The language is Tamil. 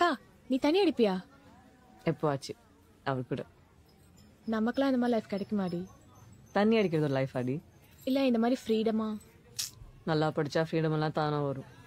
அக்கா நீ தண்ணி அடிப்பியா? எப்போ ஆச்சு அவர் கூட? நமக்கெல்லாம் இந்த மாதிரி லைஃப் கிடைக்குமாடி? தண்ணி அடிக்கிறது ஒரு லைஃப் அடி. இல்ல இந்த மாதிரி ஃப்ரீடமா? நல்லா படிச்சா ஃப்ரீடம் எல்லாம் தானா வரும்.